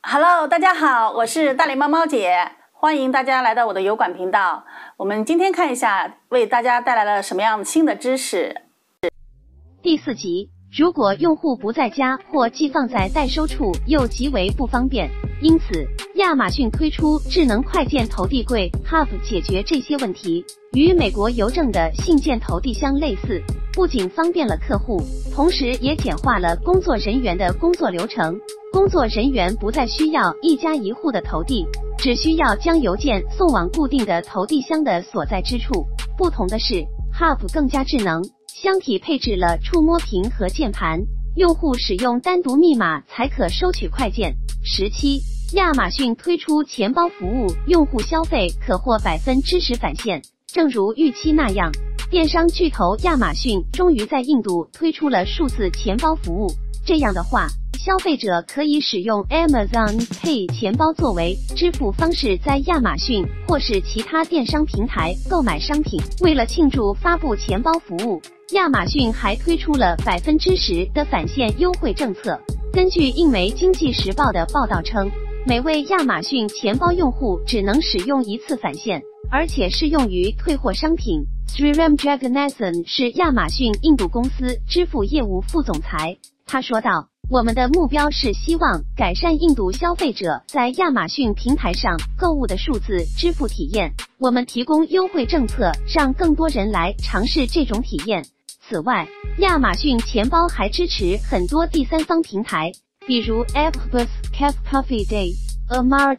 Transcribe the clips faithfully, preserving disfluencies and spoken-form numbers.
Hello， 大家好，我是大脸猫猫姐，欢迎大家来到我的油管频道。我们今天看一下，为大家带来了什么样新的知识。 第四集，如果用户不在家或寄放在代收处，又极为不方便，因此亚马逊推出智能快件投递柜 Hub 解决这些问题。与美国邮政的信件投递箱类似，不仅方便了客户，同时也简化了工作人员的工作流程。工作人员不再需要一家一户的投递，只需要将邮件送往固定的投递箱的所在之处。不同的是 ，Hub 更加智能，箱体配置了触摸屏和键盘，用户使用单独密码才可收取快件。十七，亚马逊推出钱包服务，用户消费可获百分之十返现。正如预期那样，电商巨头亚马逊终于在印度推出了数字钱包服务。这样的话，消费者可以使用 Amazon Pay 钱包作为支付方式，在亚马逊或是其他电商平台购买商品。为了庆祝发布钱包服务，亚马逊还推出了百分之十的返现优惠政策。根据印媒经济时报的报道称，每位亚马逊钱包用户只能使用一次返现，而且适用于退货商品。Sriram Jagannathan 是亚马逊印度公司支付业务副总裁，他说道，我们的目标是希望改善印度消费者在亚马逊平台上购物的数字支付体验。我们提供优惠政策，让更多人来尝试这种体验。此外，亚马逊钱包还支持很多第三方平台，比如 AppBus、Cafe Coffee Day、Amar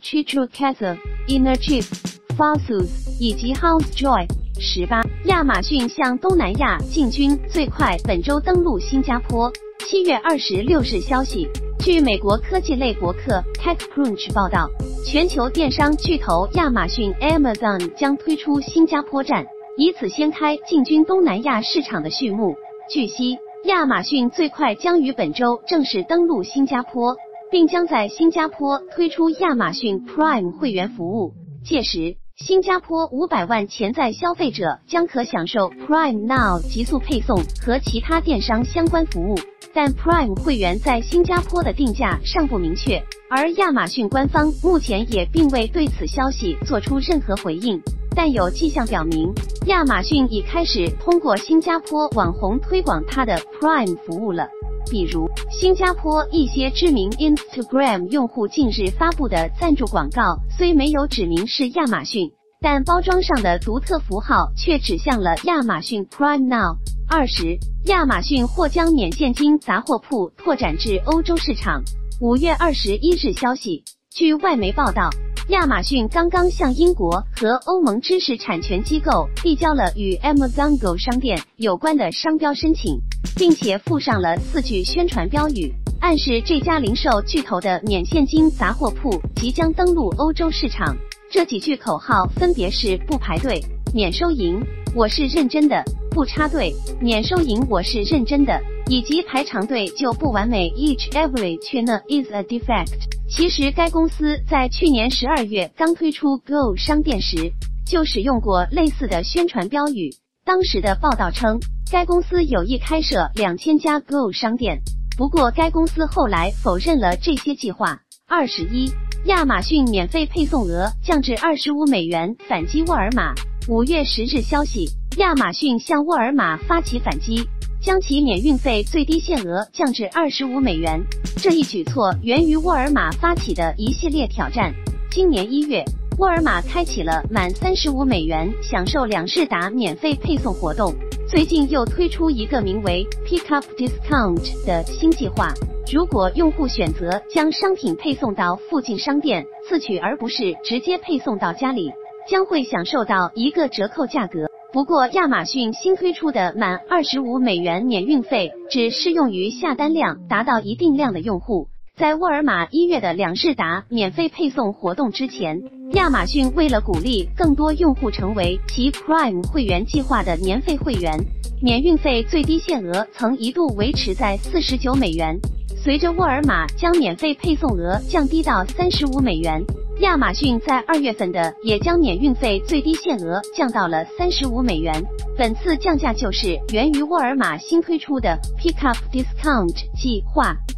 Chitrukasa、Energy、Fossil 以及 HouseJoy。十八，亚马逊向东南亚进军最快，本周登陆新加坡。七月二十六日消息，据美国科技类博客 TechCrunch 报道，全球电商巨头亚马逊 Amazon 将推出新加坡站，以此掀开进军东南亚市场的序幕。据悉，亚马逊最快将于本周正式登陆新加坡，并将在新加坡推出亚马逊 Prime 会员服务。届时，新加坡五百万潜在消费者将可享受 Prime Now 极速配送和其他电商相关服务，但 Prime 会员在新加坡的定价尚不明确，而亚马逊官方目前也并未对此消息做出任何回应。但有迹象表明，亚马逊已开始通过新加坡网红推广它的 Prime 服务了。比如，新加坡一些知名 Instagram 用户近日发布的赞助广告虽没有指明是亚马逊，但包装上的独特符号却指向了亚马逊 Prime Now。二十，亚马逊或将免现金杂货铺拓展至欧洲市场。五月二十一日消息，据外媒报道，亚马逊刚刚向英国和欧盟知识产权机构递交了与 Amazon Go 商店有关的商标申请，并且附上了四句宣传标语，暗示这家零售巨头的免现金杂货铺即将登陆欧洲市场。这几句口号分别是不排队、免收银、我是认真的、不插队、免收银我是认真的，以及排长队就不完美 each every 却呢 is a defect。其实该公司在去年十二月刚推出 Go 商店时，就使用过类似的宣传标语。当时的报道称，该公司有意开设两千家 Go 商店，不过该公司后来否认了这些计划。二十一，亚马逊免费配送额降至二十五美元，反击沃尔玛。五月十日消息，亚马逊向沃尔玛发起反击，将其免运费最低限额降至二十五美元。这一举措源于沃尔玛发起的一系列挑战。今年一月，沃尔玛开启了满三十五美元享受两士达免费配送活动，最近又推出一个名为 Pick Up Discount 的新计划。如果用户选择将商品配送到附近商店自取，而不是直接配送到家里，将会享受到一个折扣价格。不过，亚马逊新推出的满二十五美元免运费只适用于下单量达到一定量的用户。在沃尔玛一月的两士达免费配送活动之前，亚马逊为了鼓励更多用户成为其 Prime 会员计划的年费会员，免运费最低限额曾一度维持在四十九美元。随着沃尔玛将免费配送额降低到三十五美元，亚马逊在二月份的也将免运费最低限额降到了三十五美元。本次降价就是源于沃尔玛新推出的 Pick Up Discount 计划。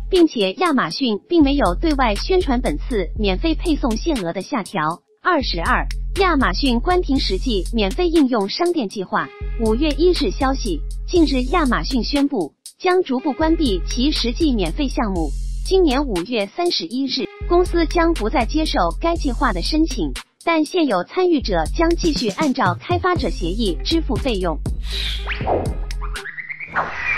并且亚马逊并没有对外宣传本次免费配送限额的下调。二十二，亚马逊关停实际免费应用商店计划。五月一日消息，近日亚马逊宣布将逐步关闭其实际免费项目。今年五月三十一日，公司将不再接受该计划的申请，但现有参与者将继续按照开发者协议支付费用。